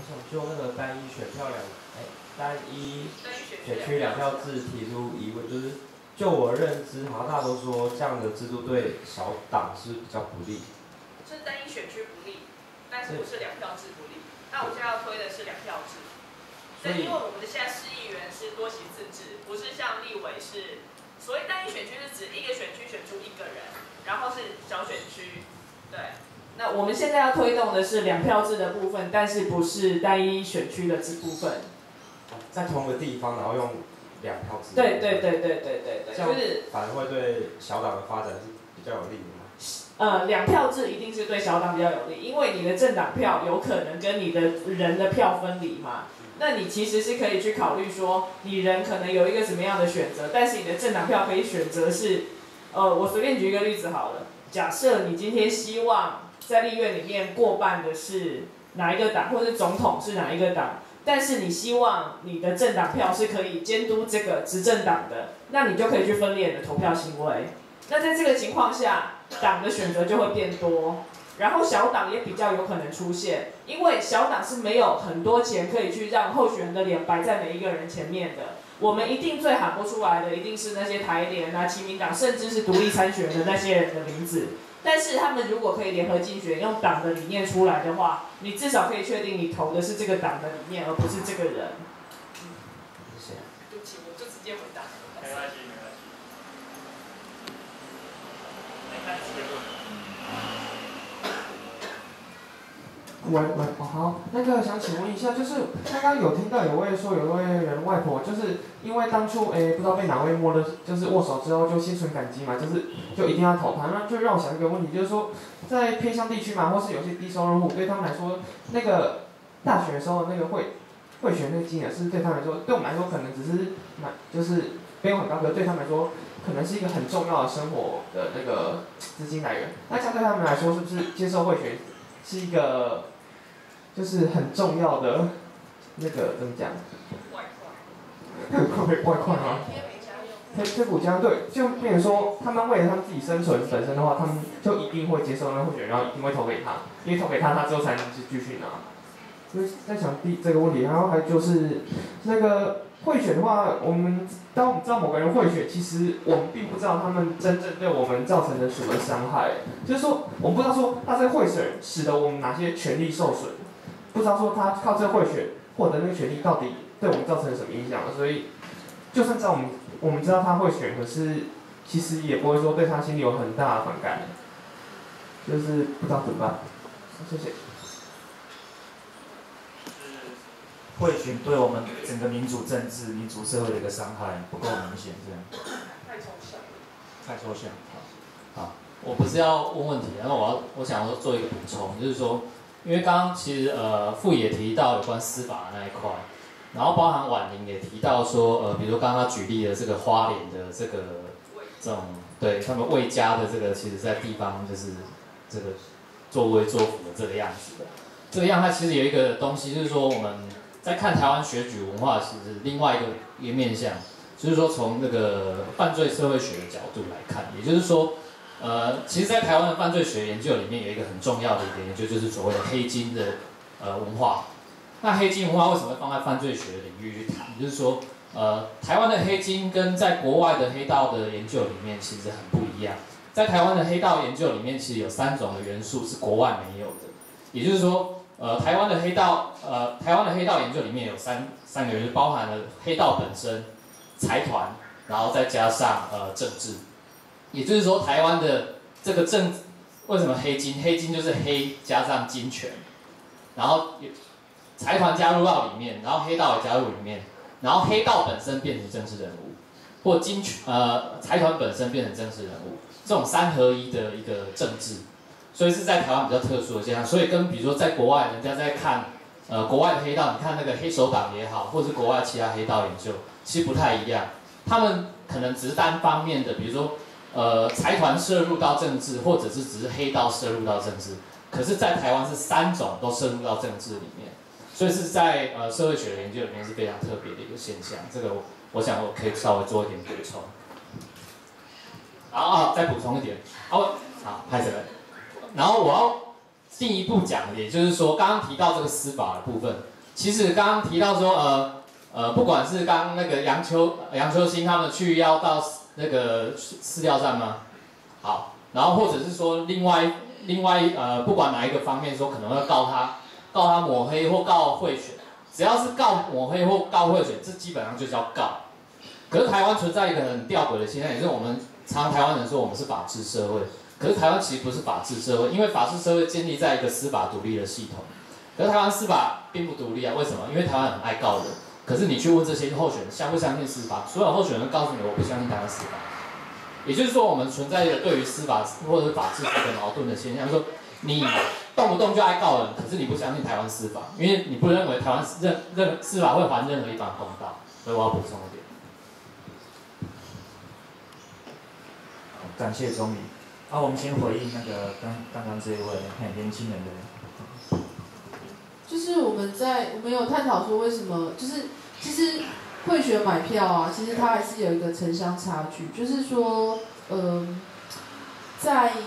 想就那个单一选区两票制提出疑问，就是就我认知，好像大家都说这样的制度对小党是比较不利。 是单一选区不利，但是不是两票制不利。那我现在要推的是两票制。对，因为我们的现在市议员是多席自治，不是像立委是，所谓单一选区是指一个选区选出一个人，然后是小选区，对。那我们现在要推动的是两票制的部分，但是不是单一选区的部分。 在同个地方，然后用两票制。 对，就是反而会对小党的发展是比较有利的吗？ 两票制一定是对小党比较有利，因为你的政党票有可能跟你的人的票分离嘛。那你其实是可以去考虑说，你人可能有一个什么样的选择，但是你的政党票可以选择是，我随便举一个例子好了，假设你今天希望在立院里面过半的是哪一个党，或者是总统是哪一个党，但是你希望你的政党票是可以监督这个执政党的，那你就可以去分裂你的投票行为。那在这个情况下，党的选择就会变多。然后小党也比较有可能出现，因为小党是没有很多钱可以去让候选人的脸摆在每一个人前面的。我们一定最喊不出来的，一定是那些台联啊、亲民党，甚至是独立参选的那些人的名字。但是他们如果可以联合竞选，用党的理念出来的话，你至少可以确定你投的是这个党的理念，而不是这个人。 谢谢。 对不起，我就直接回答。 没关系。没看结论。 好，那个想请问一下，就是刚刚有听到有位人外婆，就是因为当初不知道被哪位就是握手之后就心存感激嘛，就一定要投他，那就让我想一个问题，就是说在偏乡地区嘛，或是有些低收入户，对他们来说，那个大学的时候那个会选那个金额是对他们来说，对我们来说可能只是就是没有很高，可是对他们来说可能是一个很重要的生活的那个资金来源。那这样对他们来说，是不是接受贿选是一个就是很重要的那个怎么讲？外快吗？贴补家对，就变成说他们为了他们自己生存本身的话，他们就一定会接受那个候选人，然后一定会投给他，因为投给他，他之后才能继续拿。所以在想这个问题，然后还有就是那个贿选的话，当我们知道某个人贿选，其实我们并不知道他们真正对我们造成了什么伤害。就是说，我们不知道说他这个贿选使得我们哪些权利受损，不知道说他靠这个贿选获得那个权利到底对我们造成了什么影响。所以，就算在我们知道他贿选，可是其实也不会说对他心里有很大的反感，就是不知道怎么办。谢谢。 贿选对我们整个民主政治、民主社会的一个伤害不够明显，这样。 太抽象。 太抽象。 好，我不是要问问题，然后我想要做一个补充，就是说，因为刚刚其实傅也提到有关司法的那一块，然后包含婉玲也提到说，比如说刚刚他举例的这个花莲的这种对他们魏家的这个，其实在地方就是这个作威作福的这个样子的。这个样它其实有一个东西，就是说我们在看台湾选举文化，其实另外一个面向，就是说从那个犯罪社会学的角度来看，也就是说，其实，在台湾的犯罪学研究里面有一个很重要的一个研究，就是所谓的黑金的文化。那黑金文化为什么会放在犯罪学的领域去谈？就是说，台湾的黑金跟在国外的黑道的研究里面其实很不一样。在台湾的黑道研究里面，其实有3种的元素是国外没有的，也就是说，台湾的黑道研究里面有三个元素，包含了黑道本身、财团，然后再加上政治。也就是说，台湾的这个为什么黑金？黑金就是黑加上金权，然后财团加入到里面，然后黑道也加入里面，然后黑道本身变成政治人物，或财团本身变成政治人物，这种3合1的一个政治，所以是在台湾比较特殊的现象。所以跟比如说在国外，人家在看国外的黑道，你看那个黑手党也好，或是国外其他黑道研究，其实不太一样。他们可能只是单方面的，比如说财团涉入到政治，或者是只是黑道涉入到政治。可是，在台湾是3种都涉入到政治里面，所以是在社会学的研究里面是非常特别的一个现象。这个我想我可以稍微做一点补充。再补充一点，好，拍起来。然后我要进一步讲，也就是说，刚刚提到这个司法的部分， 其实刚刚提到说，不管是刚刚那个杨秋兴他们去要到那个饲料站吗？好，然后或者是说另外不管哪一个方面说可能会告他抹黑或告贿选，只要是告抹黑或告贿选，这基本上就叫告。可是台湾存在一个很吊诡的现象，也是我们常台湾人说我们是法治社会，可是台湾其实不是法治社会，因为法治社会建立在一个司法独立的系统。可是台湾司法并不独立啊，为什么？因为台湾很爱告人。可是你去问这些候选人相不相信司法，所有候选人告诉你我不相信台湾司法。也就是说，我们存在一个对于司法或者是法治的矛盾的现象，说你动不动就爱告人，可是你不相信台湾司法，因为你不认为台湾司法会还任何一方公道。所以我要补充一点。 感谢钟宇。我们先回应那个刚刚这一位很年轻人的。 就是我们有探讨说为什么，就是其实贿选买票啊，其实它还是有一个城乡差距，就是说，在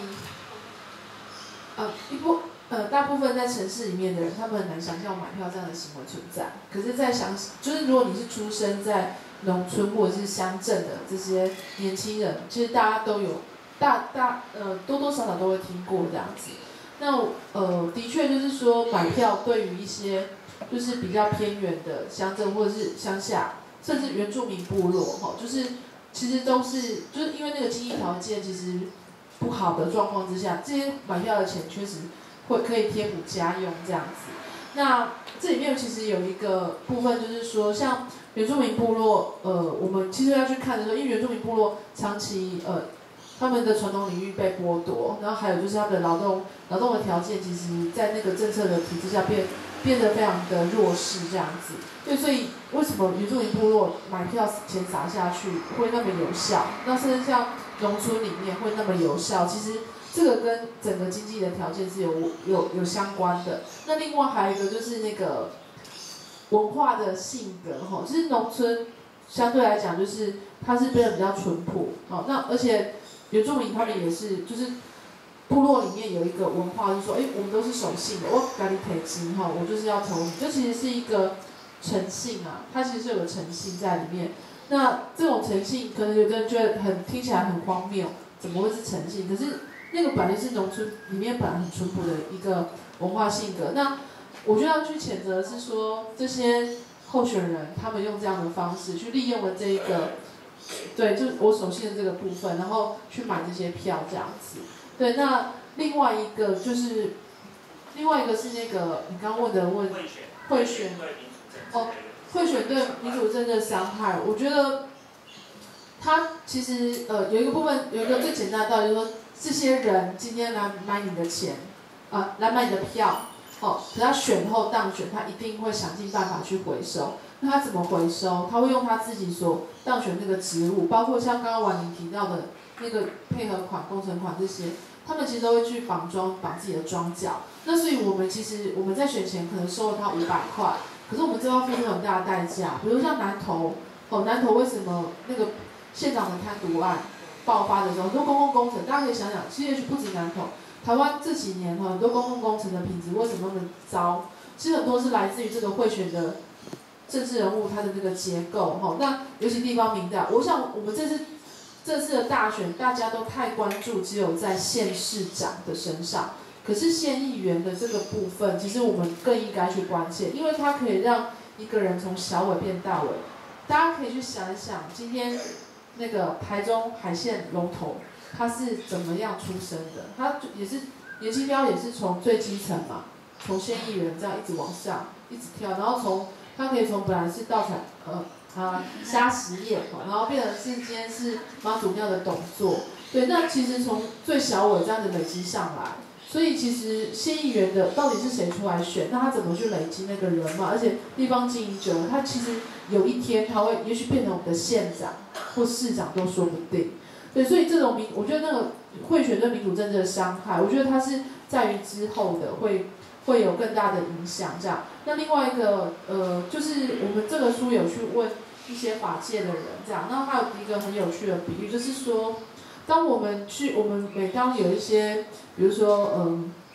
大部分在城市里面的人，他们很难想象买票这样的行为存在。可是，就是如果你是出生在农村或者是乡镇的这些年轻人，其实大家都有多多少少都会听过这样子。那的确就是说，买票对于一些就是比较偏远的乡镇或者是乡下，甚至原住民部落，就是其实都是就是因为那个经济条件其实不好的状况之下，这些买票的钱确实可以贴补家用这样子。那这里面其实有一个部分就是说，像原住民部落，我们其实要去看的时候，因为原住民部落长期他们的传统领域被剥夺，然后还有就是他们的劳动的条件，其实在那个政策的体制下变得非常的弱势这样子。对，所以为什么原住民部落买票钱撒下去会那么有效？那甚至像农村里面会那么有效，其实这个跟整个经济的条件是有相关的。那另外还有一个就是那个文化的性格就是农村相对来讲就是它是变得比较淳朴那而且原住民他们也是就是部落里面有一个文化，就是说，我们都是守信的，我咖喱提金我就是要投你，这其实是一个诚信啊，它其实是有个诚信在里面。那这种诚信，可能有的人觉得听起来很荒谬，怎么会是诚信？可是那个本来就是农村里面本来很淳朴的一个文化性格。那我觉得要去谴责的是说，这些候选人他们用这样的方式去利用了这一个。对，就是我守信的这个部分，然后去买这些票这样子。对，那另外一个是那个你刚问的贿选贿选对民主政治的伤害，我觉得它其实有一个部分有一个最简单的道理，就是说这些人今天来买你的钱来买你的票，可他选后当选，他一定会想尽办法去回收。那他怎么回收？他会用他自己所当选那个职务，包括像刚刚婉玲提到的那个配合款、工程款这些，他们其实都会去绑自己的庄脚。那所以我们在选前可能收了他500块，可是我们就要付出很大的代价。比如像南投为什么那个县长的贪渎案爆发的时候，很多公共工程，大家可以想想，其实不止南投，台湾这几年很多公共工程的品质为什么那么糟？其实很多是来自于这个贿选的政治人物他的那个结构那尤其地方民调，我想我们这次的大选，大家都太关注只有在县市长的身上，可是县议员的这个部分，其实我们更应该去关切，因为它可以让一个人从小尾变大尾。大家可以去想一想，今天那个台中海线龙头，他是怎么样出生的？他也是颜清标也是从最基层嘛，从县议员这样一直往上，一直跳，然后他可以从本来是稻产虾实业，然后变成是今天是妈祖庙的董座，对，那其实从最小尾这样子累积上来，所以其实县议员的到底是谁出来选，那他怎么去累积那个人嘛？而且地方经营久了，他其实有一天他会也许变成我们的县长或市长都说不定，对，所以这种我觉得那个贿选对民主政治的伤害，我觉得它是在于之后的会有更大的影响，这样。那另外一个就是我们这个书有去问一些法界的人，这样。那还有一个很有趣的比喻，就是说，我们每当有一些，比如说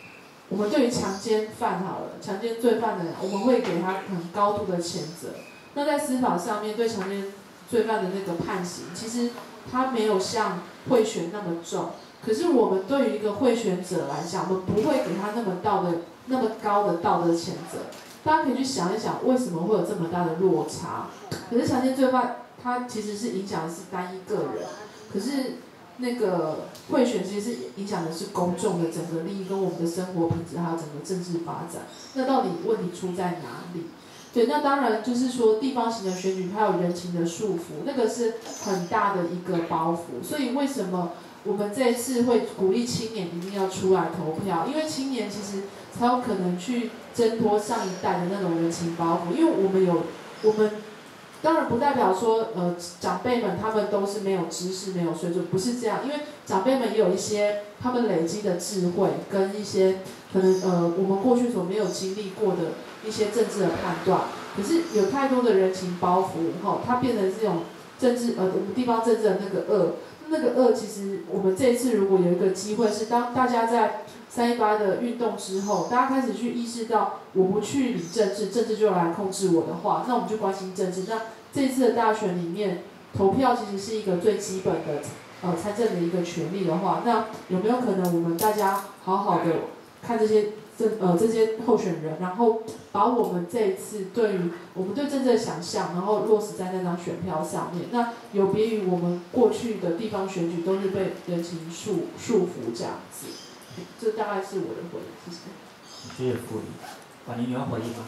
我们对于强奸犯好了，强奸罪犯的人，我们会给他很高度的谴责。那在司法上面对强奸罪犯的那个判刑，其实他没有像贿选那么重。可是我们对于一个贿选者来讲，我们不会给他那么高的道德谴责。大家可以去想一想，为什么会有这么大的落差？可是强奸罪犯他其实是影响的是单一个人，可是那个贿选其实是影响的是公众的整个利益跟我们的生活品质，还有整个政治发展。那到底问题出在哪里？对，那当然就是说地方型的选举，它有人情的束缚，那个是很大的一个包袱。所以为什么我们这一次会鼓励青年一定要出来投票？因为青年其实才有可能去挣脱上一代的那种人情包袱。因为我们当然不代表说长辈们他们都是没有知识、没有水准，不是这样。因为长辈们也有一些他们累积的智慧，跟一些可能我们过去所没有经历过的一些政治的判断。可是有太多的人情包袱，它变成这种政治我们地方政治的那个恶。那个恶，其实我们这一次如果有一个机会，是当大家在318的运动之后，大家开始去意识到，我不去理政治，政治就来控制我的话，那我们就关心政治。那这一次的大选里面，投票其实是一个最基本的参政的一个权利的话，那有没有可能我们大家好好的看这些候选人，然后把我们这一次我们对政治的想象，然后落实在那张选票上面。那有别于我们过去的地方选举都是被人情束缚这样子。这大概是我的回应，谢谢。 谢谢傅理。婉玲，你要回应吗？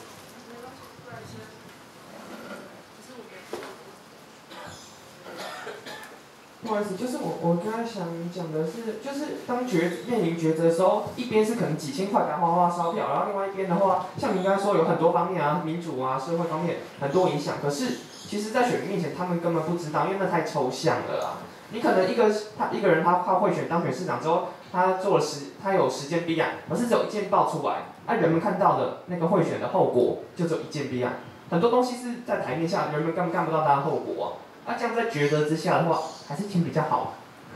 不好意思，就是我刚才想讲的是，就是当面临抉择的时候，一边是可能几千块给花烧票，然后另外一边的话，像您刚才说有很多方面啊，民主啊，社会方面很多影响。可是其实，在选民面前，他们根本不知道，因为那太抽象了啊。你可能一个人他会当选市长之后，他有时间弊案，可是只有一件爆出来，人们看到的那个贿选的后果就只有一件弊案。很多东西是在台面下，人们根本看不到它的后果啊。这样在抉择之下的话，还是钱比较好。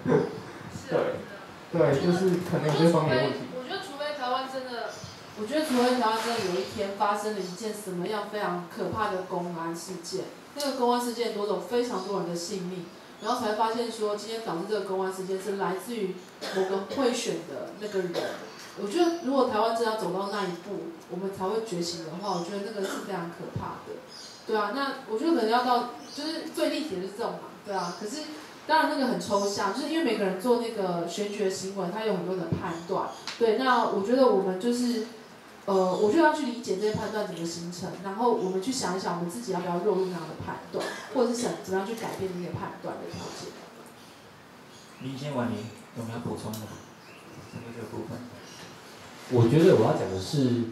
对，就是可能有这方面的问题。 我觉得除非台湾真的有一天发生了一件什么样非常可怕的公安事件，那个公安事件夺走非常多人的性命，然后才发现说今天导致这个公安事件是来自于某个贿选的那个人。我觉得如果台湾真的要走到那一步，我们才会觉醒的话，我觉得那个是非常可怕的。对啊，那我觉得可能要到就是最立体的就是这种嘛，对啊。可是当然那个很抽象，就是因为每个人做那个选举的行为，他有很多的判断。对，那我觉得我们就是我就要去理解这些判断怎么形成，然后我们去想一想，我们自己要不要落入那样的判断，或者是怎么样去改变那个判断的条件。 林先婉玲有没有补充的？这个部分。 我觉得我要讲的是，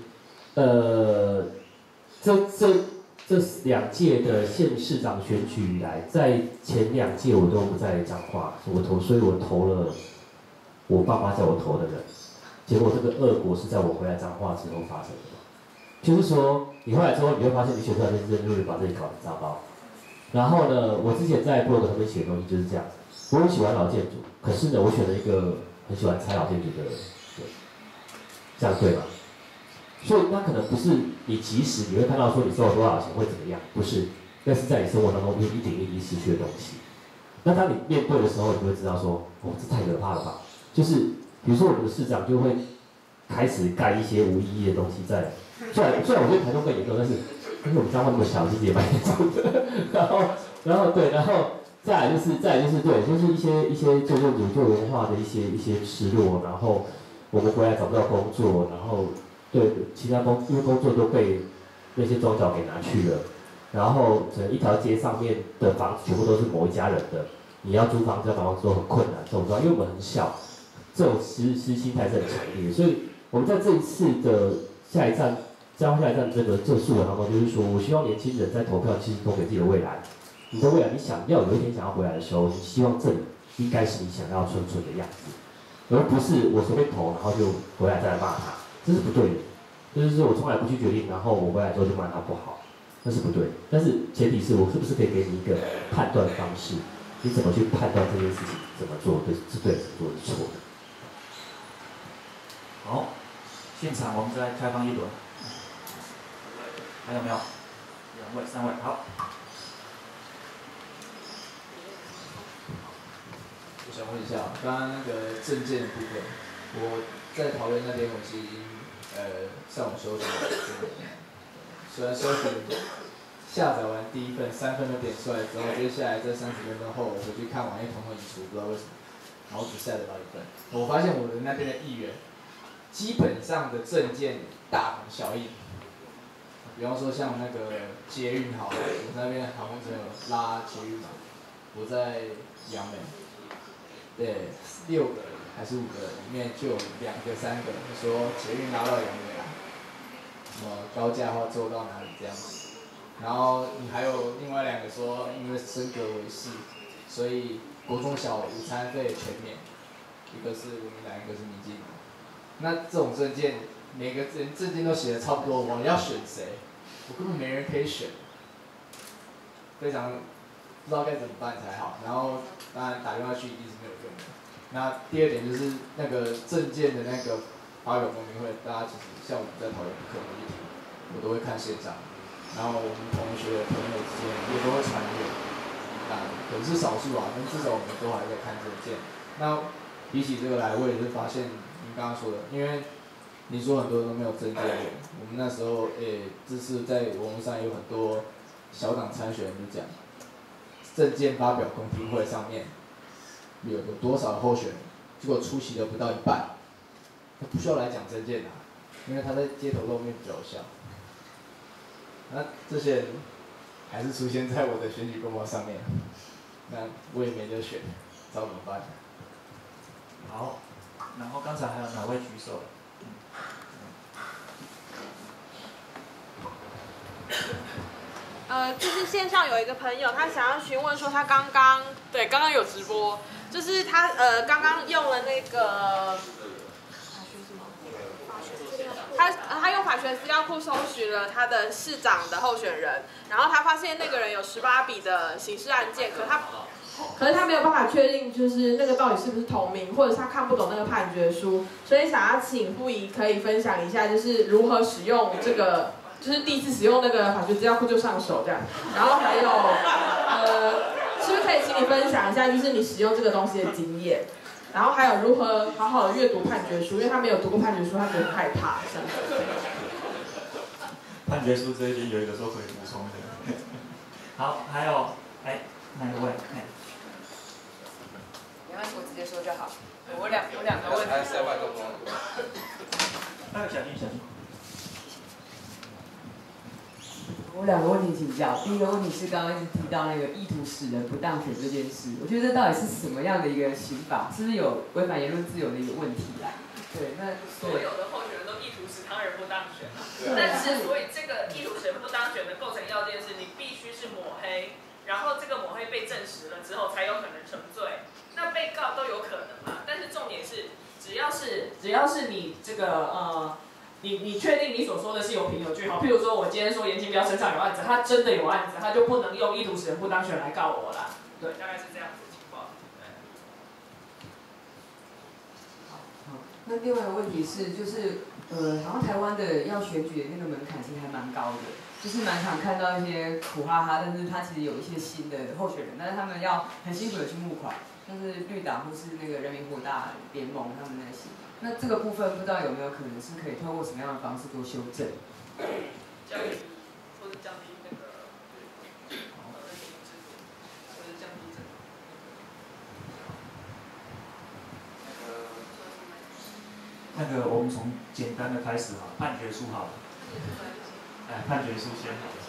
这2届的县市长选举以来，在前2届我都不在彰化，所以我投了我爸妈叫我投的人。结果这个恶果是在我回来彰化之后发生的。就是说，你回来之后，你会发现你选出来的人就会把自己搞得糟糕。然后呢，我之前在blog上面写的东西就是这样。我很喜欢老建筑，可是呢，我选了一个很喜欢拆老建筑的人，这样对吗？所以那可能不是你即时你会看到说你收了多少钱会怎么样，不是，那是在你生活当中一点一滴失去的东西。那当你面对的时候，你会知道说，这太可怕了吧？就是比如说我们的市长就会开始盖一些无意义的东西在，虽然我觉得台中更严重，但是因为我们彰化那么小，其实也蛮严重的。然后对，然后再来就是对，就是一些旧建筑旧文化的一些失落，然后我们回来找不到工作，然后。对，因为工作都被那些庄脚给拿去了，然后整一条街上面的房子全部都是某一家人的，你要租房子要买房子都很困难，懂不懂？因为我们很小，这种心态是很强烈，所以我们在这一次的下一站这个诉求当中，就是说我希望年轻人在投票其实投给自己的未来，你的未来你想要有一天想要回来的时候，你希望这里应该是你想要纯的样子，而不是我随便投然后就回来再来骂他。这是不对的，就是说我从来不去决定，然后我回来之后就骂他不好，那是不对的。但是前提是我是不是可以给你一个判断方式，你怎么去判断这件事情怎么做是对，怎么做是错的。 好， 现场我们再开放一轮，还有没有？2位、3位，好。 我想问一下，刚刚那个证件的部分，我在桃园那边我是已经上网搜寻了，虽然搜寻下载完第一份3份都点出来之后，接下来这30分钟后我回去看网页统统移除，不知道为什么，然后只下载到1份。我发现我的那边的议员，基本上的证件大同小异。比方说像那个捷运好了，我那边航空城有拉捷运嘛，我在杨梅，对，6个人还是5个人，里面就有2个3个说捷运拉到杨梅啊，什么高架化做到哪里这样子，然后你还有另外2个说因为升格为市，所以国中小午餐费全免，一个是国民党，一个是民进党。那这种证件，每个人证件都写的差不多，我要选谁？我根本没人可以选，非常不知道该怎么办才好。然后当然打电话去一定是没有用的。那第2点就是那个证件的那个发表公民会，大家其实像我们在讨论课本议题，我都会看线上。然后我们同学朋友之间也都会传阅，可能是少数啊，但至少我们都还在看证件。那比起这个来，我也是发现您刚刚说的，因为你说很多人都没有证件，我们那时候这次在网络上有很多小党参选人就讲，证件发表公听会上面有多少候选人，结果出席的不到1半，他不需要来讲证件啊，因为他在街头露面比较有效。那这些人还是出现在我的选举公报上面，那我也没得选，知道怎么办？ 好，然后刚才还有哪位举手？ 就是线上有一个朋友，他想要询问说，他刚刚有直播，就是他刚刚用了那个他用法学资料库搜寻了他的市长的候选人，然后他发现那个人有18笔的刑事案件，可是他没有办法确定就是那个到底是不是同名，或者是他看不懂那个判决书，所以想要请傅仪可以分享一下，就是如何使用这个。就是第一次使用那个法学资料库就上手这样，然后还有是不是可以请你分享一下，就是你使用这个东西的经验，然后还有如何好好的阅读判决书，因为他没有读过判决书，他觉得很害怕这样子。 判决书这一边有一个说可以补充的。好，还有哪一位？ 没关系，我直接说就好。我两个问题。 小心。 我2个问题请教。第一个问题是刚刚一直提到那个意图使人不当选这件事，我觉得这到底是什么样的一个刑法？是不是有违反言论自由的一个问题啊？对，那所有的候选人都意图使他人不当选，但是所以这个意图使人不当选的构成要件是你必须是抹黑，然后这个抹黑被证实了之后才有可能成罪。那被告都有可能嘛？但是重点是，只要是你这个你确定你所说的是有凭有据哈？譬如说我今天说严清标身上有案子，他真的有案子，他就不能用意图使人不当选来告我啦。对，大概是这样子的情况。 好，那另外一个问题是，就是好像台湾的要选举的那个门槛其实还蛮高的，就是蛮常看到一些苦哈哈，但是他其实有一些新的候选人，但是他们要很辛苦的去募款，像是绿党或是那个人民火大联盟他们那些。那这个部分不知道有没有可能是可以透过什么样的方式做修正？ 降低或者降低那个制度，或者降低这个。 那个我们从简单的开始哈，判决书好了。判决书先好了。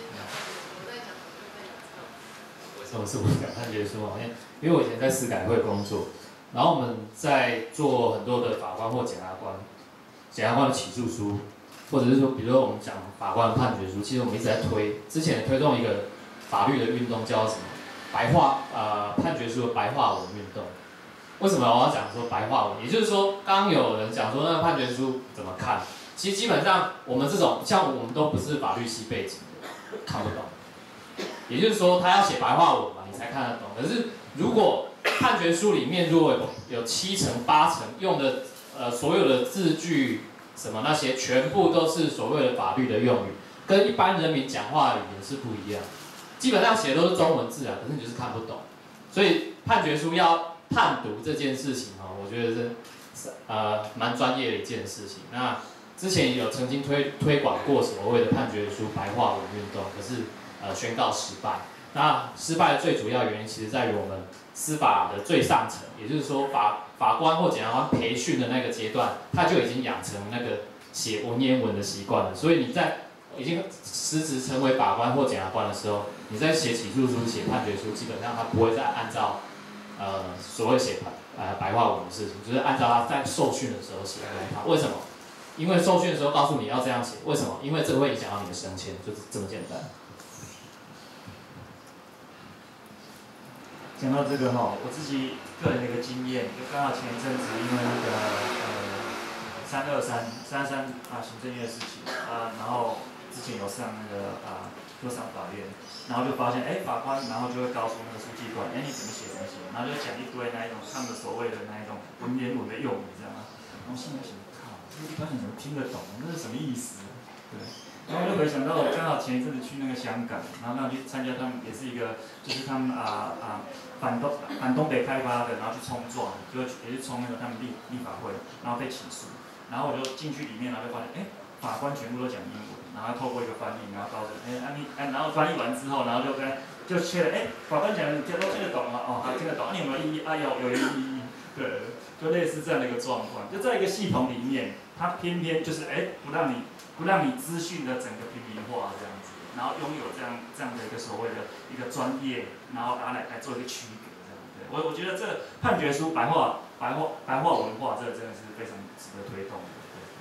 为什么是我讲判决书啊？因为我以前在司改会工作。然后我们在做很多的法官或检察官的起诉书，或者是说，比如说我们讲法官的判决书，其实我们一直在推，之前推动一个法律的运动叫什么？判决书的白话文运动。为什么我要讲说白话文？也就是说，刚刚有人讲说那个判决书怎么看？其实基本上我们这种像我们都不是法律系背景的，看不懂。也就是说，他要写白话文嘛，你才看得懂。可是如果判决书里面如果有7成8成用的所有的字句什么那些，全部都是所谓的法律的用语，跟一般人民讲话的语言是不一样。基本上写的都是中文字啊，可是你就是看不懂。所以判决书要判读这件事情我觉得是蛮专业的一件事情。那之前有曾经推广过所谓的判决书白话文运动，可是宣告失败。那失败的最主要原因，其实在于我们司法的最上层，也就是说法官或检察官培训的那个阶段，他就已经养成那个写文言文的习惯了。所以你在已经实质成为法官或检察官的时候，你在写起诉书、写判决书，基本上他不会再按照所谓写白话文的事情，就是按照他在受训的时候写的那一套。为什么？因为受训的时候告诉你要这样写，为什么？因为这个会影响到你的升迁，就是这么简单。 讲到这个我自己个人的一个经验，就刚好前一阵子因为那个323行政院的事情然后之前有上那个就上法院，然后就发现法官然后就会告诉那个书记官你怎么写，然后就讲一堆那一种他们所谓的那一种文言文的用语，这样然后心里想靠，这一般人怎么听得懂？那是什么意思？对。然后就回想到我刚好前一阵子去那个香港，然后去参加他们也是一个，就是他们反东北开发的，然后去冲撞，就也是冲那个他们立法会，然后被起诉，然后我就进去里面，然后就发现法官全部都讲英文，然后透过一个翻译，然后告诉然后翻译完之后，然后就确认法官讲你都听得懂吗？好听得懂，你有没有异议？有异议，对，就类似这样的一个状况，就在一个系统里面，它偏偏就是不让你资讯的整个平民化这样子，然后拥有这样的一个所谓的一个专业，然后来做一个区隔这样。对，我觉得这个判决书白话文化，这个真的是非常值得推动的。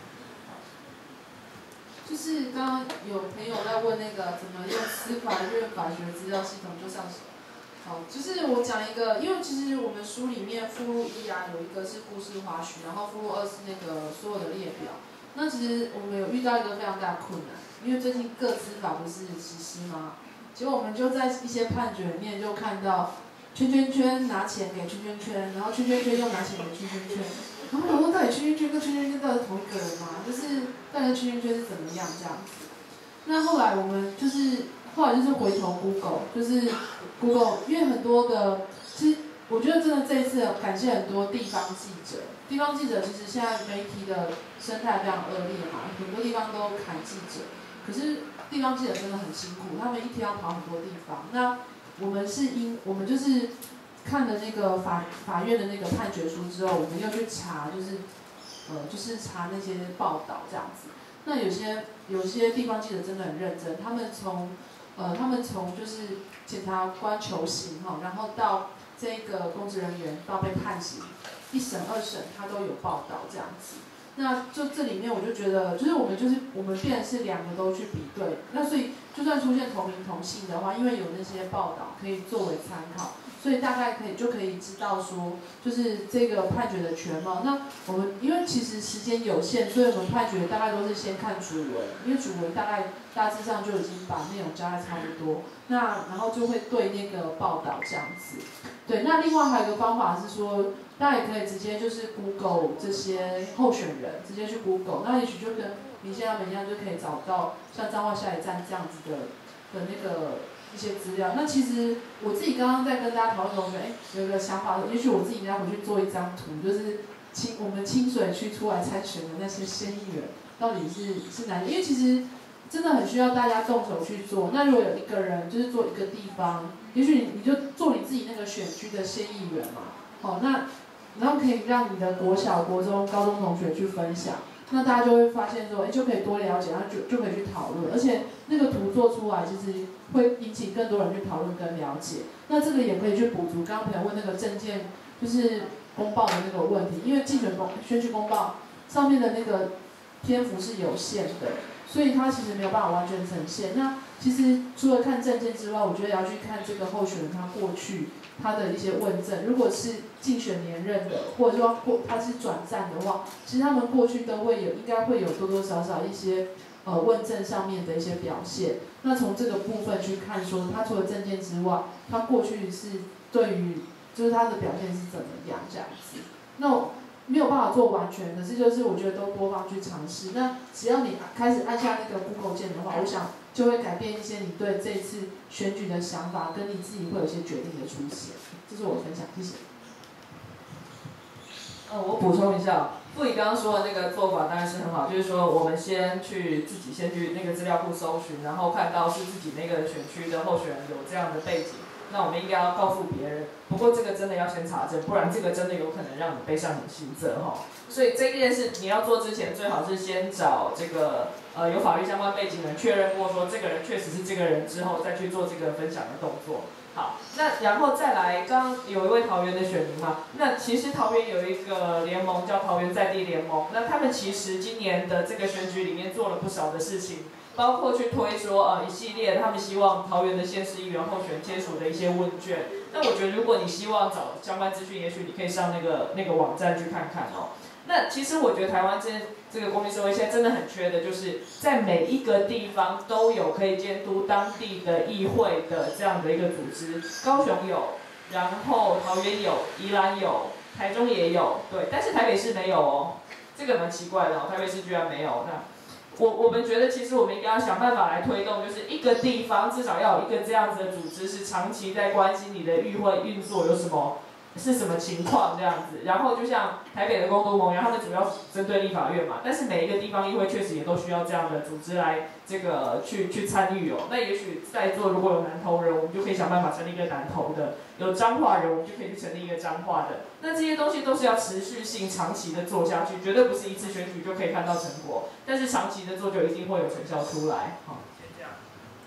就是刚刚有朋友在问那个怎么用司法院法学资料系统就上手。好，就是我讲一个，因为其实我们书里面附录1有一个是故事花絮，然后附录2是那个所有的列表。那其实我们有遇到一个非常大的困难，因为最近个资法不是实施吗？结果我们就在一些判决里面就看到圈圈圈拿钱给圈圈圈，然后圈圈圈又拿钱给圈圈圈，然后我说到底圈圈圈跟圈圈圈到底是同一个人吗？就是到底圈圈圈是怎么样这样子？那后来我们后来就是回头 Google， 就是 Google， 因为很多的其实。我觉得真的这一次感谢很多地方记者。地方记者其实现在媒体的生态非常恶劣嘛，很多地方都砍记者。可是地方记者真的很辛苦，他们一天要跑很多地方。那我们就是看了那个法院的那个判决书之后，我们又去查，就是查那些报道这样子。那有些地方记者真的很认真，他们从就是检察官求刑然后到这个公职人员到被判刑，1审2审他都有报道这样子。那就这里面我就觉得，就是我们变成是2个都去比对。那所以就算出现同名同姓的话，因为有那些报道可以作为参考，所以大概就可以知道说，就是这个判决的全貌。那我们因为其实时间有限，所以我们判决大概都是先看主文，因为主文大致上就已经把内容交代差不多。然后就会对那个报道这样子。对，那另外还有一个方法是说，大家也可以直接就是 Google 这些候选人，直接去 Google， 那也许就跟明宪他们一样，就可以找到像彰化下一站这样子的那个一些资料。那其实我自己刚刚在跟大家讨论的时候，有一个想法，也许我自己应该回去做一张图，就是我们清水区出来参选的那些县议员，到底是哪里？因为其实真的很需要大家动手去做。那如果有一个人就是做一个地方，也许你就做你自己那个选区的县议员嘛，好，然后可以让你的国小、国中、高中同学去分享，那大家就会发现说，就可以多了解，然后就可以去讨论，而且那个图做出来，其实会引起更多人去讨论跟了解。那这个也可以去补足刚刚朋友问那个政见就是公报的那个问题，因为竞选选举公报上面的那个篇幅是有限的。所以它其实没有办法完全呈现。那其实除了看政见之外，我觉得也要去看这个候选人他过去他的一些问政。如果是竞选连任的，或者说他是转战的话，其实他们过去都会应该会有多多少少一些问政上面的一些表现。那从这个部分去看说，他除了政见之外，他过去是对于就是他的表现是怎么样这样子。 没有办法做完全，可是就是我觉得都多方去尝试。那只要你开始按下那个 Google 键的话，我想就会改变一些你对这一次选举的想法，跟你自己会有一些决定的出现。这是我的分享，谢谢。 我补充一下，傅仪刚刚说的那个做法当然是很好，就是说我们自己先去那个资料库搜寻，然后看到是自己那个选区的候选人有这样的背景，那我们应该要告诉别人。不过这个真的要先查证，不然这个真的有可能让你背上你刑责哈。所以这件事你要做之前，最好是先找这个有法律相关背景的人确认过说这个人确实是这个人之后，再去做这个分享的动作。好，那然后再来，刚刚有一位桃园的选民嘛，那其实桃园有一个联盟叫桃园在地联盟，那他们其实今年的这个选举里面做了不少的事情，包括去推说一系列他们希望桃园的县市议员候选人签署的一些问卷。那我觉得如果你希望找相关资讯，也许你可以上那个网站去看看哦。那其实我觉得台湾这个公民社会现在真的很缺的，就是在每一个地方都有可以监督当地的议会的这样的一个组织。高雄有，然后桃园有，宜兰有，台中也有，对，但是台北市没有哦，这个蛮奇怪的哦，台北市居然没有。那我们觉得其实我们应该要想办法来推动，就是一个地方至少要有一个这样子的组织，是长期在关心你的议会运作有什么。是什么情况这样子？然后就像台北的公都盟，然后他们主要针对立法院嘛，但是每一个地方议会确实也都需要这样的组织来这个去参与哦。那也许在座如果有南投人，我们就可以想办法成立一个南投的；有彰化人，我们就可以去成立一个彰化的。那这些东西都是要持续性、长期的做下去，绝对不是一次选举就可以看到成果，但是长期的做就一定会有成效出来。好，先这样。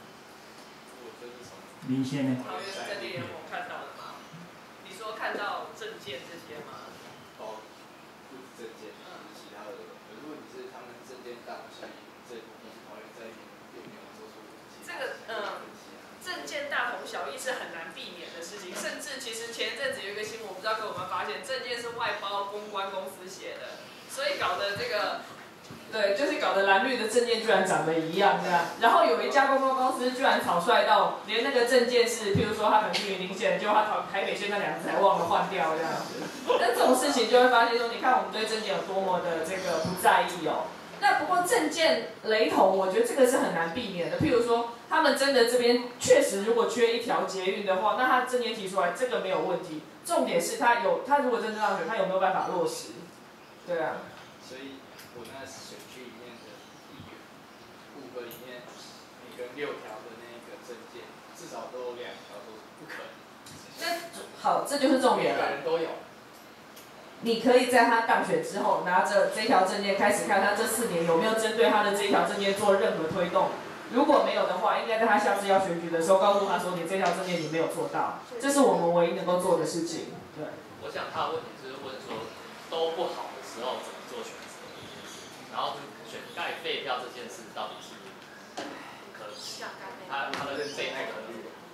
林先呢？ 桃园是在地联盟看到的吗？你说看到证件这些吗？ 不止证件，就是其他的。如果你是他们证件大同小异，这你桃园在有没有做出这个证件大同小异是很难避免的事情，甚至其实前一阵子有一个新闻，我不知道各位有没有发现，证件是外包公关公司写的，所以搞得这个。对，就是搞得蓝绿的证件居然长得一样这样，然后有一家公关公司居然草率到连那个证件是，譬如说他可能是云林县，结果他台北县那两个才忘了换掉这样子。那这种事情就会发现说，你看我们对证件有多么的这个不在意哦。那不过证件雷同，我觉得这个是很难避免的。譬如说，他们真的这边确实如果缺一条捷运的话，那他证件提出来这个没有问题。重点是他如果真正要选，他有没有办法落实？对啊。 所以我那选区里面的议员5个里面，每个6条的那个证件，至少都有2条都是不可能。 好，这就是重点了。 每个人都有。 你可以在他当选之后，拿着这条证件开始看他这4年有没有针对他的这条证件做任何推动。如果没有的话，应该在他下次要选举的时候告诉他说，你这条证件你没有做到，这是我们唯一能够做的事情。对。 我想他的问题是问说，都不好的时候怎么做选择这件事，然后选盖废票这件事到底是可他的这那个，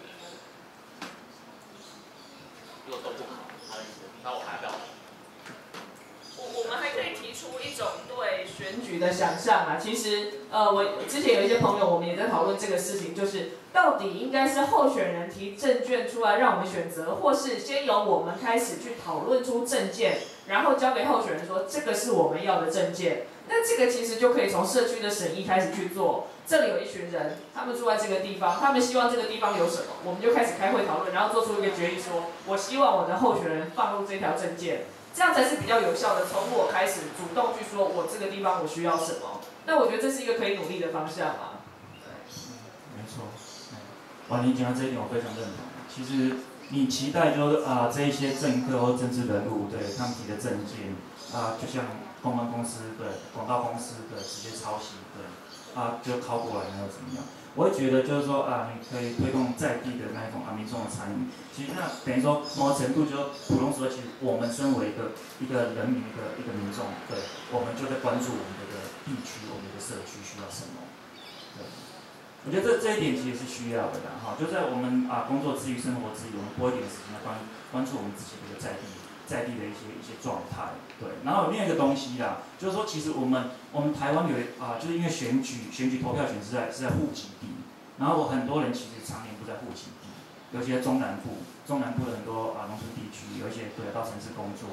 如果都不好，他的意思，那我还要。 我们还可以提出一种对选举的想象啊。其实，我之前有一些朋友，我们也在讨论这个事情，就是到底应该是候选人提证件出来让我们选择，或是先由我们开始去讨论出证件，然后交给候选人说这个是我们要的证件。那这个其实就可以从社区的审议开始去做。这里有一群人，他们住在这个地方，他们希望这个地方有什么，我们就开始开会讨论，然后做出一个决议说，我希望我的候选人放入这条证件。这样才是比较有效的，从我开始主动去说，我这个地方我需要什么。那我觉得这是一个可以努力的方向嘛。 没错，婉玲讲的这一点我非常认同。其实你期待就是这一些政客或政治人物对他们提的政见就像公关公司对广告公司对直接抄袭对就拷过来，然后怎么样？我会觉得就是说你可以推动在地的那一种民众的参与。其实那等于说某程度就普通说，其实我们身为一个人民一个民众，对，我们就在关注我们这个地区、我们的社区需要什么。对，我觉得这一点其实是需要的啦哈。就在我们工作之余、生活之余，我们拨一点时间来关注我们自己的在地的一些状态。对，然后有另外一个东西啦，就是说其实我们台湾有就是因为选举投票权是在户籍地，然后很多人其实常年不在户籍地，尤其在中南部的很多农村地区，有一些对到城市工作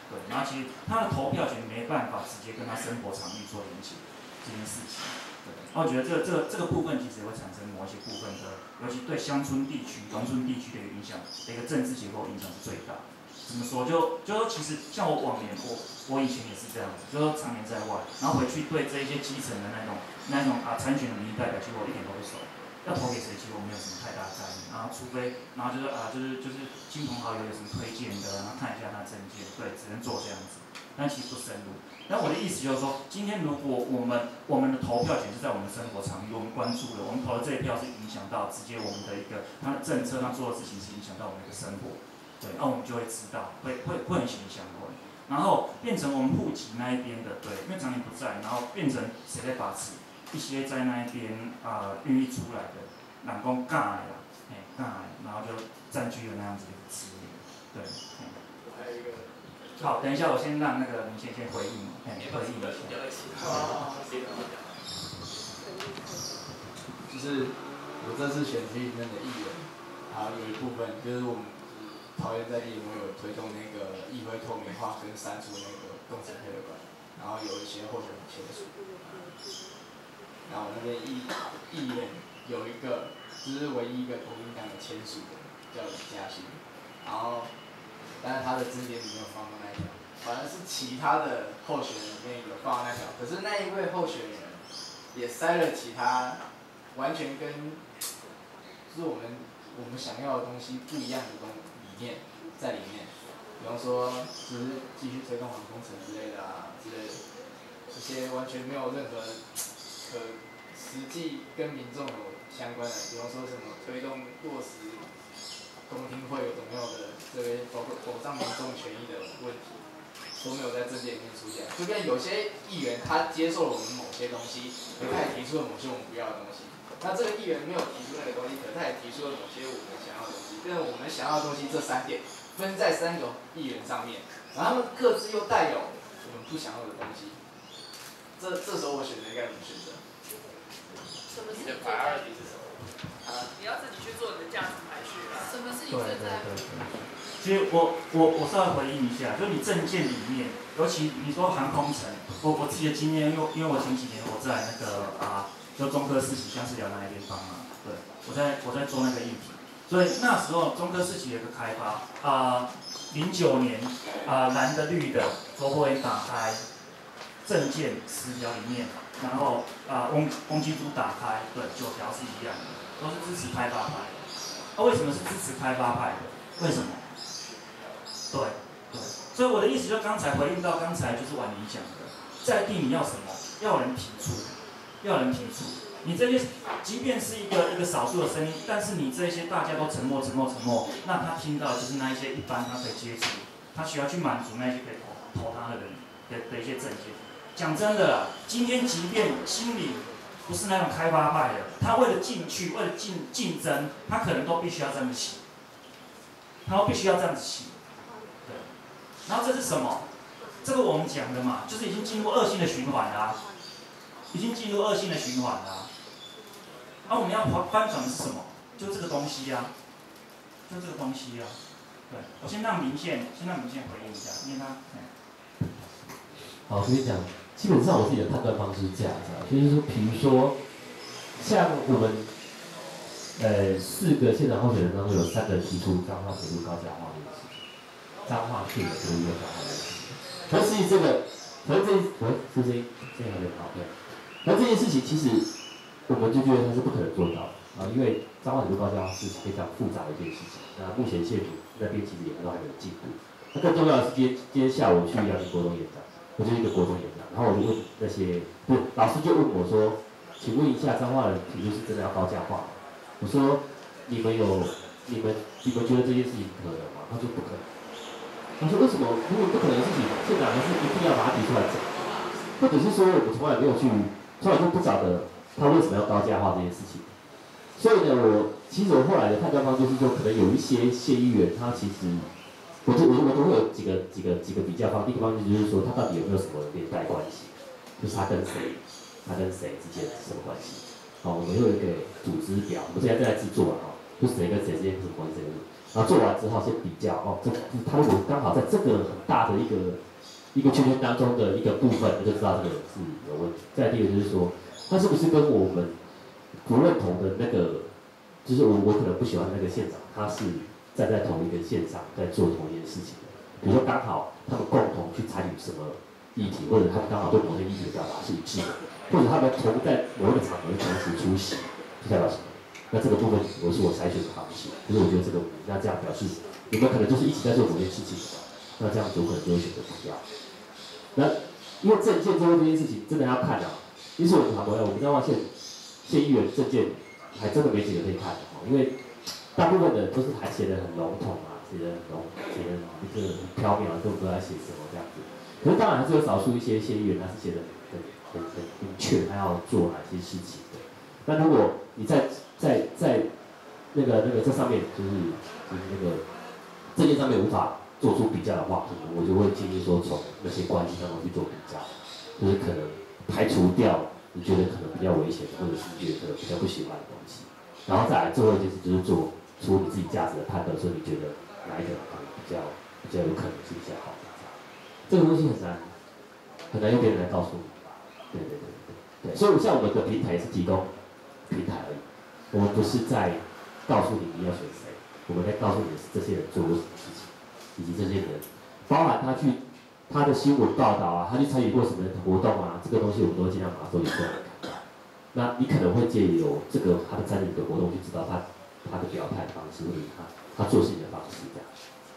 对，然后其实他的投票权没办法直接跟他生活场域做连接这件事情。对，然后我觉得这个部分其实也会产生某一些部分的，尤其对乡村地区、农村地区的影响的一个政治结构影响是最大的。怎么说？就说其实像我往年我以前也是这样子，就说常年在外，然后回去对这一些基层的那种参选的民意代表，其实我一点都不熟。要投给谁，其实我没有什么太大在意，然后除非，然后就是亲朋好友有什么推荐的，然后看一下他的证件，对，只能做这样子，但其实不深入。但我的意思就是说，今天如果我们的投票权是在我们生活场域，我们关注的，我们投的这一票是影响到直接我们的一个他的政策，他做的事情是影响到我们的生活，对，那我们就会知道，会很息息相关。然后变成我们户籍那一边的，对，因为常年不在，然后变成谁在把持？一些在那一边孕育出来的，人讲尬的啦，尬的，然后就占据了那样子的资源，对。 我还有一个。 好，等一下，我先让那个林先生回应，回应一下。 就是我这次选区里面的议员，还有一部分就是我们桃园在地，我们有推动那个议会透明化跟删除那个共审配合管，然后有一些候选人签署。然后我那边议员有一个，就是唯一一个国民党的签署的，叫李嘉欣。然后，但是他的字典里没有放到那一条，反而是其他的候选人里面有放到那条。可是那一位候选人也塞了其他完全跟就是我们想要的东西不一样的理念在里面。比方说，就是继续推动航空城之类的啊之类的，这些完全没有任何实际跟民众有相关的，比方说什么推动落实公听会有什么样的这些保障民众权益的问题，都没有在政见里面出现。就跟有些议员他接受了我们某些东西，可他也提出了某些我们不要的东西。那这个议员没有提出那个东西，可他也提出了某些我们想要的东西。但是我们想要的东西这3点分在3个议员上面，然后他们各自又带有我们不想要的东西。这时候我选择应该怎么选择？ 你的 priority 是什么？ 你要自己去做你的价值排序啊。 什么是你最在乎？ 其实我稍微回应一下，就你政见里面，尤其你说航空城，我自己的经验，因为我前几年我在那个就中科四期乡市寮那一边帮忙，对，我在做那个议题，所以那时候中科四期有一个开发09年蓝的绿的周波也打开政见10条里面。然后翁基珠打开，对，9条是一样的，都是支持开发派的。为什么是支持开发派的？为什么？对，所以我的意思就刚才回应到刚才就是婉妮讲的，在地你要什么？要人提出，你这些即便是一个少数的声音，但是你这些大家都沉默，那他听到就是那一些一般他可以接触，他需要去满足那些可以投他的人的一些政见。讲真的啦，今天即便心里不是那种开发派的，他为了进去，为了竞争，他可能都必须要这样子写，对。然后这是什么？这个我们讲的嘛，就是已经进入恶性的循环啦、我们要翻转的是什么？就这个东西呀、对，我先让明宪回应一下，因为他。 好，我跟你讲。基本上我自己的判断方式是这样子就是说，比如说，像我们4个县长候选人当中有3个人提出彰化铁路高架化这件事情，彰化去的铁路高架化这件事情。可是这个，可是这还没好对。那这件事情其实我们就觉得它是不可能做到因为彰化铁路高架化是非常复杂的一件事情。那目前县府那边其实也都还没有进度。那更重要的是今天下午我去邀请国中演讲。我就是一个国中演讲，然后我就问那些，老师就问我说，请问一下彰化的铁路是真的要高架化吗？我说，你们觉得这件事情可能吗？他说不可能。他说为什么？如果不可能的事情，县长还是一定要把它提出来讲，或者是说我们从来就不晓得他为什么要高架化这件事情。所以呢，其实我后来的判断方就是说，可能有一些县议员他其实。我都会有几个比较方。第一个方面就是说，他到底有没有什么连带关系？就是他跟谁之间是什么关系？我们会有一个组织表，我们现在正在制作就就谁跟谁之间是关系，然后做完之后先比较哦，他如果刚好在这个很大的一个圈圈当中的一个部分，你就知道这个人是有问题。再第二个就是说，他是不是跟我们不认同的那个，就是我可能不喜欢那个县长，他是站在同一个线上在做同一件事情的。比如说刚好他们共同去参与什么议题，或者他们刚好对某些议题的表达是一致的，或者他们同在某一个场合同时出席，就代表什么？那这个部分我筛选的方式，就是我觉得这个那这样表示有没有可能就是一起在做某件事情的，那这样子有可能就会选择不要。那因为政见最后这件事情真的要看啊，因为我们谈回来，我们彰化县议员政见还真的没几个可以看的，因为大部分的都是还写的很笼统啊，写的一个很缥缈，都不知道在写什么这样子。可是当然还是有少数一些县议员他是写的很明确，他要做哪些事情的。那如果你在那个这上面就是那个政见上面无法做出比较的话，我就会建议说从那些关系当中去做比较，就是可能排除掉你觉得可能比较危险的，或者是你觉得可能比较不喜欢的东西，然后再来最后一件事就是做出你自己价值的判断，说你觉得哪一个可能比较有可能是比较好的。这个东西很难用别人来告诉你。对，所以像我们的平台也是提供平台而已，我们不是在告诉你要选谁，我们在告诉你这些人做过什么事情，以及这些人，包含他的新闻报道啊，他去参与过什么活动啊，这个东西我们都会尽量把它收集出来看。那你可能会借由这个他的参与的活动去知道他的表态方式，或者他做事情的方式这样。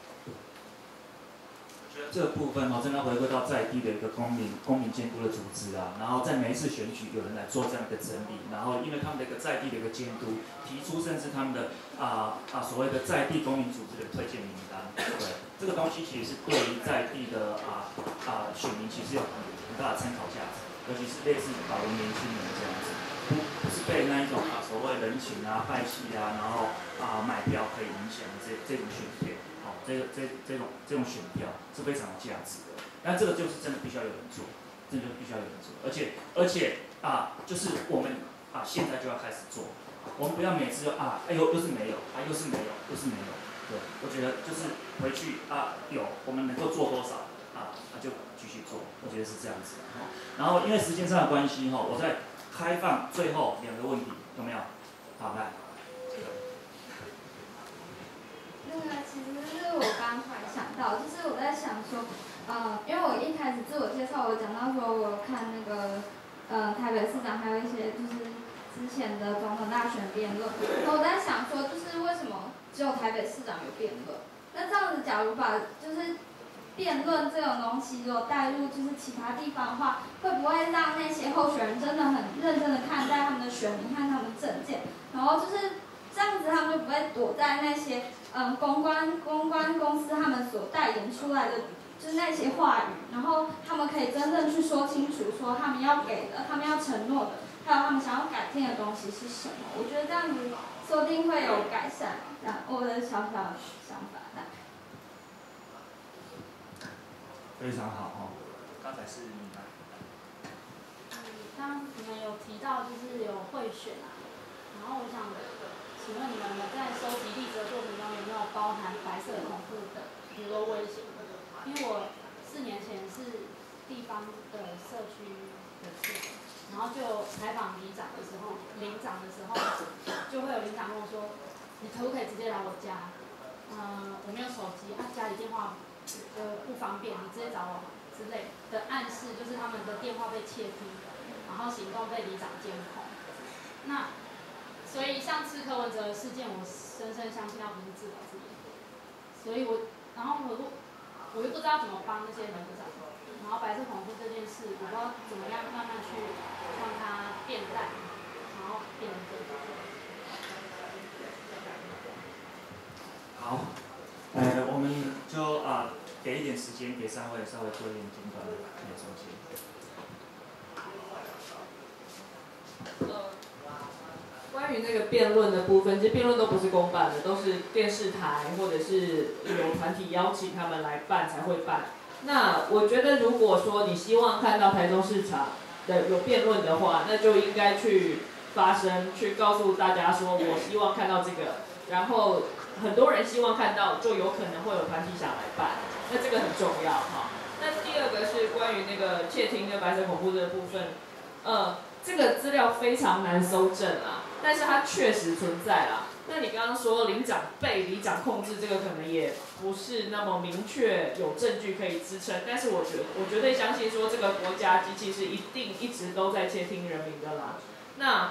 这个部分真的回归到在地的一个公民监督的组织啊，然后在每一次选举有人来做这样的整理，然后因为他们的一个在地的一个监督，提出甚至他们的所谓的在地公民组织的推荐名单，对，这个东西其实是对于在地的选民其实有很大的参考价值，尤其是类似保留年轻人这样子，不是被那一种所谓人情派系然后买票可以影响的这种选票。这种选票是非常有价值的，但这个就是真的必须要有人做，而且就是我们现在就要开始做，我们不要每次又是没有，又是没有，对，我觉得就是回去有我们能够做多少就继续做，我觉得是这样子然后因为时间上的关系我再开放最后2个问题，有没有？好，来。 其实是我刚突然想到，就是我在想说，因为我一开始自我介绍，我讲到说我有看那个台北市长，还有一些就是之前的总统大选辩论，然后我在想说，就是为什么只有台北市长有辩论？那这样子，假如把就是辩论这种东西如果带入就是其他地方的话，会不会让那些候选人真的很认真的看待他们的选民和他们的政见，然后就是这样子，他们就不会躲在那些公关公司他们所代言出来的就是那些话语，然后他们可以真正去说清楚，说他们要给的、他们要承诺的，还有他们想要改进的东西是什么。我觉得这样子说不定会有改善。我的小小的想法。 非常好刚才是你吗？ 刚刚你们有提到就是有贿选然后我想请问你们在收集例子的过程中有没有包含白色恐怖的，比如说危险？因为我4年前是地方的社区的事情，然后就采访里长的时候，就会有里长跟我说，你可不可以直接来我家？我没有手机，家里电话不方便，你直接找我之类的暗示，就是他们的电话被窃听，然后行动被里长监控。那所以像吃柯文哲的事件，我深深相信他不是自导自演，所以然后我又不知道怎么帮那些人长，然后白色恐怖这件事，我不知道怎么样慢慢去让它变淡，然后变得更好。 好，我们就给一点时间给3位稍微做一点简短的总结。 关于那个辩论的部分，其实辩论都不是公办的，都是电视台或者是有团体邀请他们来办才会办。那我觉得，如果说你希望看到台中市场的有辩论的话，那就应该去发声，去告诉大家说，我希望看到这个。 然后很多人希望看到，就有可能会有团体想来办，那这个很重要哈。那第二个是关于那个窃听跟白色恐怖这个部分，这个资料非常难搜证啊，但是它确实存在啦。那你刚刚说里长被里长控制，这个可能也不是那么明确有证据可以支撑，但是我绝对相信说这个国家机器是一定一直都在窃听人民的啦。那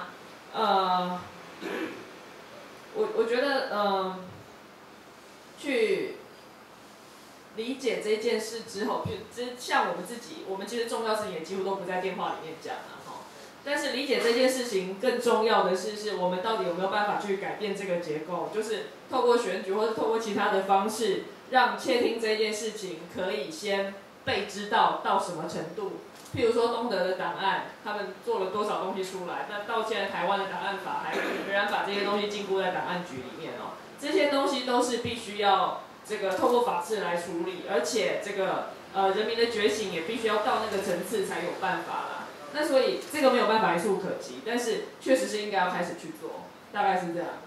我觉得去理解这件事之后，像我们自己，我们其实重要事情也几乎都不在电话里面讲了哈。但是理解这件事情更重要的是我们到底有没有办法去改变这个结构，就是透过选举或者透过其他的方式，让窃听这件事情可以先被知道到什么程度。譬如说东德的档案，他们做了多少东西出来，那到现在台湾的档案法还仍然把这些东西禁锢在档案局里面哦，这些东西都是必须要这个透过法制来处理，而且这个人民的觉醒也必须要到那个层次才有办法啦。那所以这个没有办法一触可及，但是确实是应该要开始去做，大概是这样。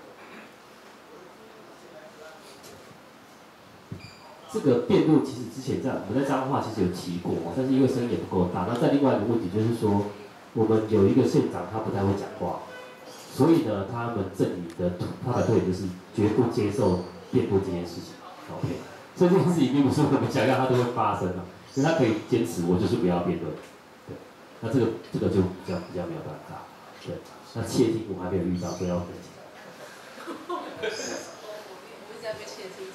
这个辩论其实之前我们在彰化其实有提过，但是因为声音也不够大。那在另外一个问题就是说，我们有一个县长他不太会讲话，所以呢，他们镇里的发展队就是绝不接受辩论这件事情。OK， 所以这件事情并不是我们想要它都会发生的，所以他可以坚持我就是不要辩论。对，那这个就比较没有办法。对，那窃听我还没有遇到，所以要分析。 我一直在被窃听。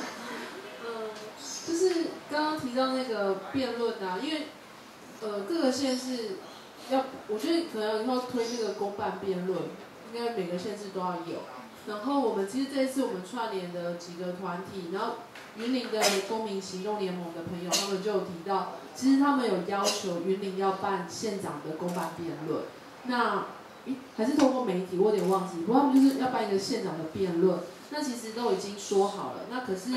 就是刚刚提到那个辩论啊，因为各个县市我觉得可能以后推那个公办辩论，应该每个县市都要有。然后我们其实这一次我们串联的几个团体，然后云林的公民行动联盟的朋友，他们就有提到，其实他们有要求云林要办县长的公办辩论，那还是透过媒体，我有点忘记，不过他们就是要办一个县长的辩论，那其实都已经说好了，那可是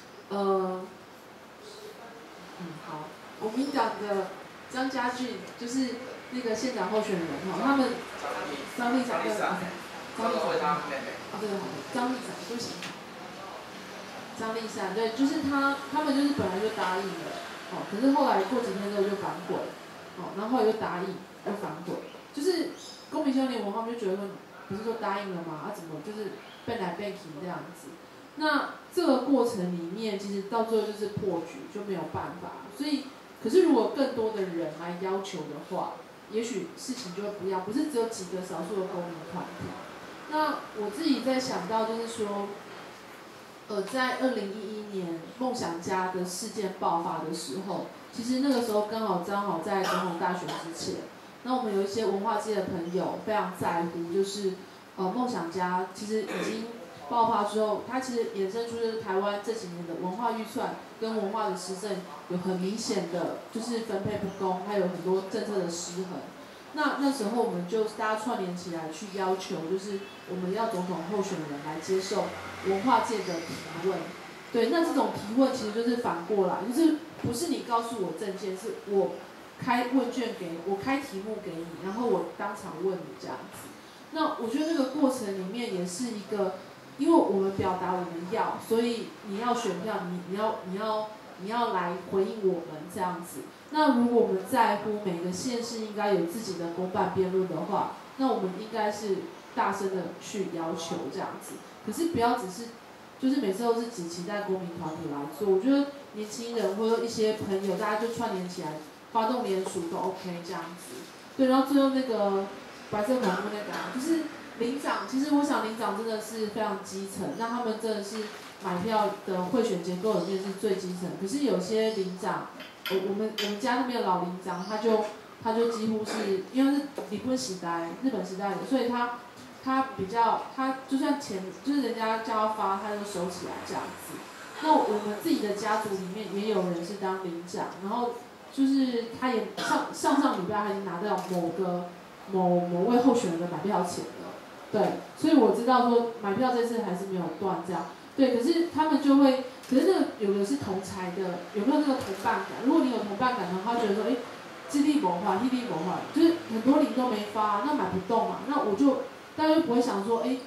好，国民党的张家俊就是那个县长候选人哈，他们张立长对，张立长不行，张立善对，就是他们就是本来就答应了，哦，可是后来过几天之后就反悔，哦，然后后来又答应又反悔，就是公民行动联盟他们就觉得说，不是说答应了吗？怎么就是变来变去这样子？那这个过程里面，其实到最后就是破局，就没有办法。所以，可是如果更多的人来要求的话，也许事情就会不一样，不是只有几个少数的公民团体。那我自己在想到就是说，在2011年梦想家的事件爆发的时候，其实那个时候刚好在总统大选之前，那我们有一些文化界的朋友非常在乎，就是梦想家其实已经爆发之后，它其实衍生出就是台湾这几年的文化预算跟文化的施政有很明显的就是分配不公，还有很多政策的失衡。那时候我们就大家串联起来去要求，就是我们要总统候选人来接受文化界的提问。对，那这种提问其实就是反过来，就是不是你告诉我政见，是我开问卷我开题目给你，然后我当场问你这样子。那我觉得那个过程里面也是一个。因为我们表达我们要，所以你要选票，你要来回应我们这样子。那如果我们在乎每个县市应该有自己的公办辩论的话，那我们应该是大声的去要求这样子。可是不要只是，就是每次都是只期待公民团体来做。我觉得年轻人或者一些朋友，大家就串联起来，发动联署都 OK 这样子。对，然后最后那个白色恐怖那个，就是。领长，其实我想领长真的是非常基层，那他们真的是买票的贿选结构里面是最基层。可是有些领长，我们家那边的老领长，他就几乎是因为是日本时代的，所以他比较就算钱就是人家叫他发，他就收起来这样子。那我们自己的家族里面也有人是当领长，然后就是他也上礼拜他已经拿到某位候选人的买票钱了。对，所以我知道说买票这次还是没有断这样，对，可是他们就会，可是那个有的是同才的，有没有那个同伴感？如果你有同伴感的话，觉得说，这地不化，那地不化，就是很多零都没发，那买不动嘛，那我就大家就不会想说，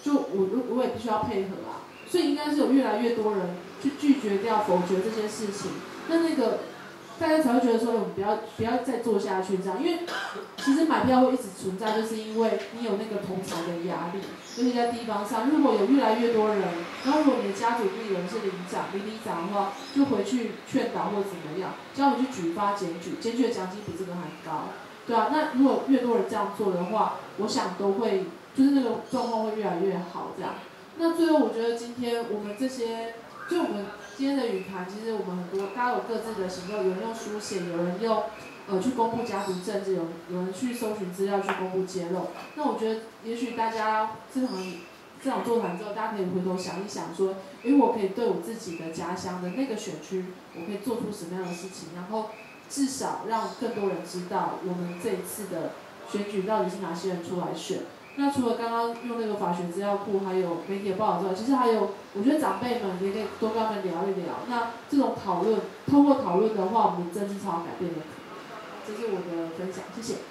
就我也必须要配合啊，所以应该是有越来越多人去拒绝掉、否决这些事情，那个大家才会觉得说，我们不要再做下去这样，因为其实买票会一直存在，就是因为你有那个同侪的压力，尤其在地方上，如果有越来越多人，然后如果你的家族里有人是里长的话，就回去劝导或怎么样，叫我们去举发检举的奖金比这个还高，对啊，那如果越多人这样做的话，我想都会就是那个状况会越来越好这样。那最后我觉得今天我们这些，就我们今天的语坛，其实我们很多大家有各自的行动，有人用书写，有人用去公布家族政治，有人去搜寻资料去公布揭露。那我觉得也许大家这场座谈之后，大家可以回头想一想说，我可以对我自己的家乡的那个选区，我可以做出什么样的事情，然后至少让更多人知道我们这一次的选举到底是哪些人出来选。那除了刚刚用那个法学资料库，还有媒体的报道之外，其实还有，我觉得长辈们也可以多跟他们聊一聊。那这种讨论，通过讨论的话，我们的政治才有改变的可能。这是我的分享，谢谢。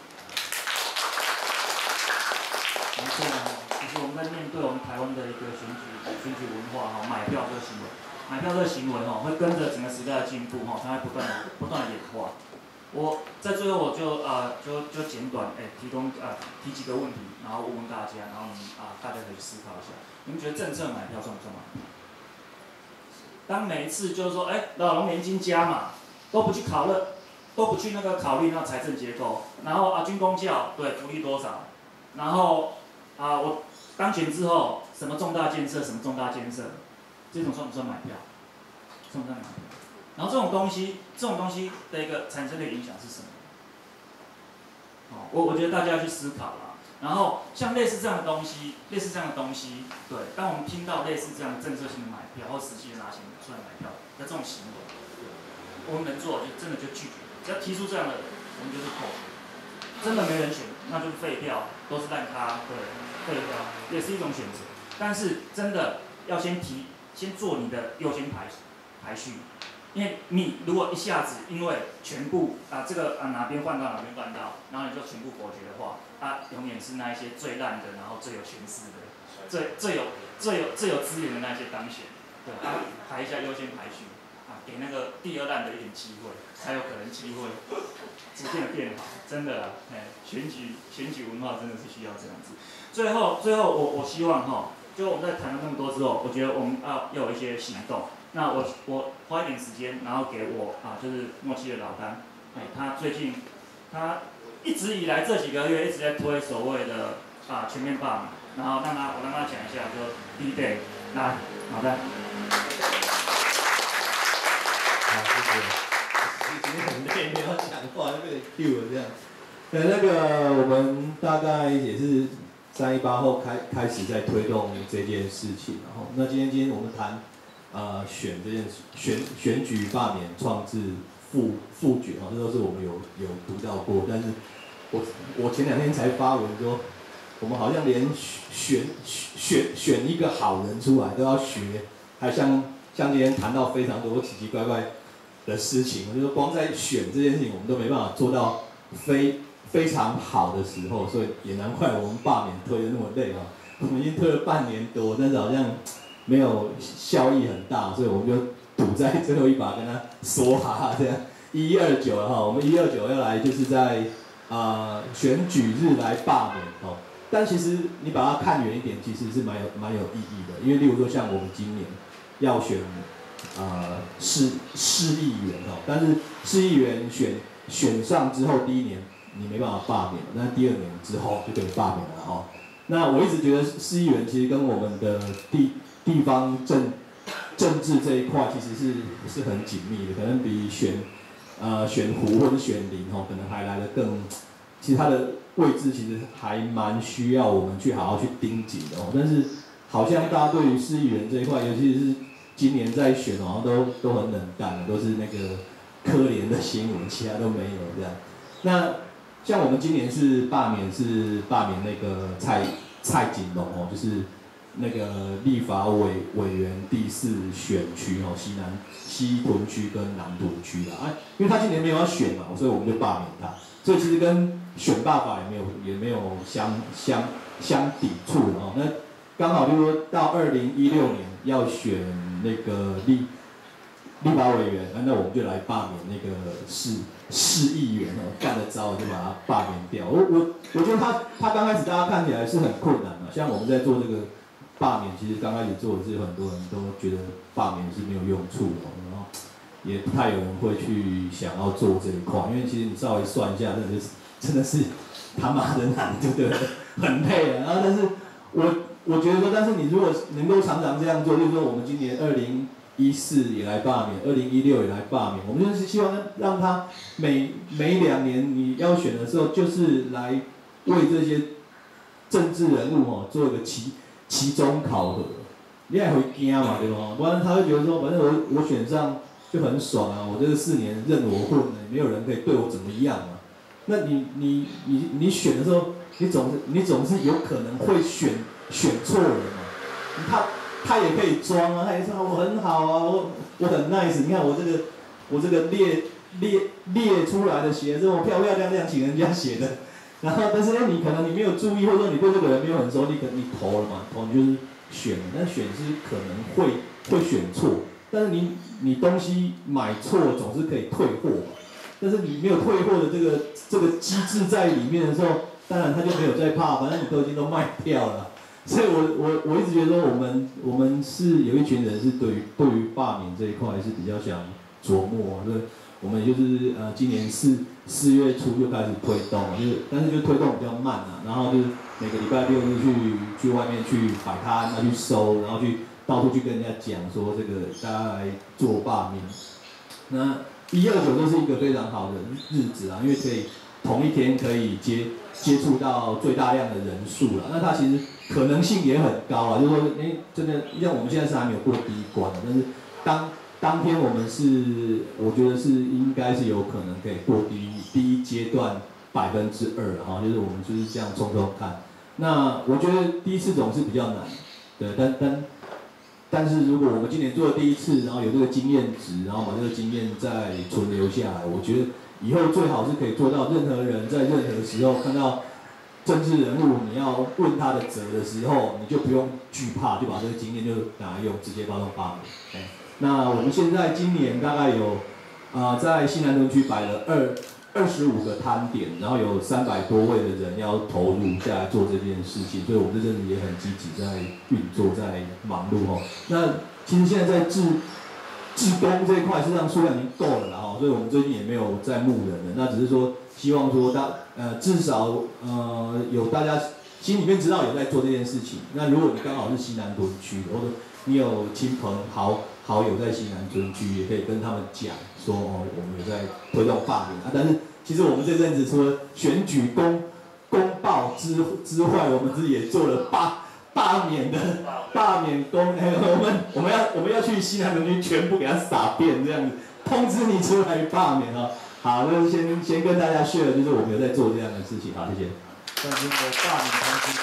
没错其实我们在面对我们台湾的一个选举文化买票这个行为，买票这个行为会跟着整个时代的进步它会不断的演化。我在最后我就简短提几个问题，然后问大家，然后大家可以思考一下，你们觉得政策买票算不算买票？当每一次就是说，老农年金加码，都不去考虑那个财政结构，然后军公教对福利多少，然后我当选之后什么重大建设，这种算不算买票？算不算买票？然后这种东西的一个产生的影响是什么？我觉得大家要去思考啦。然后像类似这样的东西，对，当我们听到类似这样的政策性的买票或实际的拿钱出来买票的这种行为，我们能做就真的就拒绝。只要提出这样的人，我们就是扣。真的没人选，那就是废票，都是烂咖，对，废票也是一种选择。但是真的要先做你的优先排序。因为你如果一下子因为全部这个哪边换到，然后你就全部否决的话，永远是那一些最烂的，然后最有权势的，最有资源的那些当选，对，排一下优先排序，给那个第二烂的一点机会，才有可能机会逐渐的变好，真的选举文化真的是需要这样子。最后我希望就我们在谈了那么多之后，我觉得我们要有一些行动。那我花一点时间，然后给我就是默契的老丹，他最近他一直以来这几个月一直在推所谓的全面罢免，然后我让他讲一下，就第一 day， 来，老丹。 好，谢谢。今天很累，没有讲话，就被 Q 了这样。那个我们大概也是318后开始在推动这件事情，然后那今天我们谈。选这件选举罢免创制复决这都是我们有读到过，但是我前2天才发文说，我们好像连选一个好人出来都要学，还像今天谈到非常多奇奇怪怪的事情，我就说光在选这件事情我们都没办法做到非常好的时候，所以也难怪我们罢免推得那么累我们已经推了半年多，但是好像。没有效益很大，所以我们就赌在最后一把跟他说这样129了我们129要来就是在选举日来罢免但其实你把它看远一点，其实是蛮有意义的，因为例如说像我们今年要选市议员但是市议员选上之后第1年你没办法罢免，那第2年之后就可以罢免了那我一直觉得市议员其实跟我们的地方政治这一块其实是很紧密的，可能比选湖或者选林可能还来得更，其实它的位置其实还蛮需要我们去好好去盯紧的但是好像大家对于市议员这一块，尤其是今年在选好像都很冷淡都是那个可怜的新闻，其他都没有这样。那像我们今年是罢免那个蔡锦龙就是那个立法委员第4选区西屯区跟南屯区因为他今年没有要选嘛，所以我们就罢免他。所以其实跟选罢法也没有相抵触那刚好就是说到2016年要选那个立法委员，那我们就来罢免那个市议员哦，干得糟就把他罢免掉。我觉得他刚开始大家看起来是很困难的，像我们在做这个罢免，其实刚开始做的是很多人都觉得罢免是没有用处的，然后也不太有人会去想要做这一块，因为其实你稍微算一下，真的是他妈的难，对不对？很累啊。然后但是我觉得说，但是你如果能够常常这样做，就是说我们今年2014也来罢免，2016也来罢免，我们就是希望让他每2年你要选的时候，就是来为这些政治人物哦做一个期中考核，你也会惊嘛，对吧？不然他会觉得说，反正我选上就很爽啊，我这个4年任我混了，没有人可以对我怎么样啊。那你选的时候，你总是有可能会选错人嘛。他也可以装啊，他也说我很好啊，我很 nice。你看我这个列出来的写这么漂漂亮亮，请人家写的。然后但是你可能你没有注意，或者说你对这个人没有很熟，你投了嘛，投你就是选了，但选是可能会选错，但是你东西买错总是可以退货嘛。但是你没有退货的这个机制在里面的时候，当然他就没有在怕，反正你都已经都卖掉了。所以我一直觉得说我们是有一群人是对于罢免这一块是比较想琢磨，所以我们就是今年4月初就开始推动，但是就推动比较慢啊，然后就是每个礼拜六就去外面去摆摊，去收，然后去到处去跟人家讲说这个大家来做罢免。那129就是一个非常好的日子啊，因为可以同一天可以接触到最大量的人数了，那它其实可能性也很高啊，就是说，真的像我们现在是还没有过第一关的，但是当天我们我觉得是应该是有可能可以过第一阶段2%哈，就是我们就是这样冲看。那我觉得第一次总是比较难，对，但是如果我们今年做了第一次，然后有这个经验值，然后把这个经验再存留下来，我觉得以后最好是可以做到任何人在任何时候看到政治人物，你要问他的责的时候，你就不用惧怕，就把这个经验就拿来用，直接发动罢免。那我们现在今年大概有在西南屯区摆了25个摊点，然后有300多位的人要投入下来做这件事情，所以我们这阵子也很积极在运作，在忙碌哦。那其实现在在志工这一块，实际上数量已经够了啦哈，所以我们最近也没有再募人了。那只是说希望说至少有大家心里面知道有在做这件事情。那如果你刚好是西南屯区，或者你有亲朋好友在西南屯区，也可以跟他们讲说我们有在推动罢免啊。但是其实我们这阵子除了选举公报之外，我们自己也做了罢免公，我们要去西南屯区全部给他撒遍这样子，通知你出来罢免哦。好，那先跟大家share，就是我们有在做这样的事情。好，谢谢。 关心的罢免通知，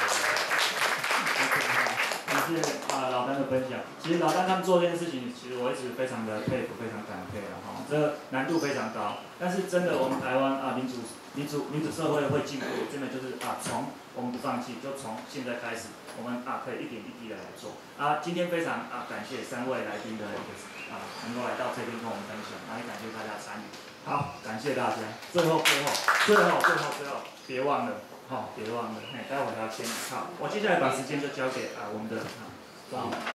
谢谢老丹的分享。其实老丹他们做这件事情，其实我一直非常的佩服，非常感佩了哈。这难度非常高，但是真的我们台湾民主社会会进步，真的就是从我们不放弃，就从现在开始，我们可以一点一滴的来做。今天非常感谢3位来宾的能够来到这边跟我们分享，也感谢大家参与。好，感谢大家。最后，别忘了，别忘了，待会还要签。好，我接下来把时间就交给我们的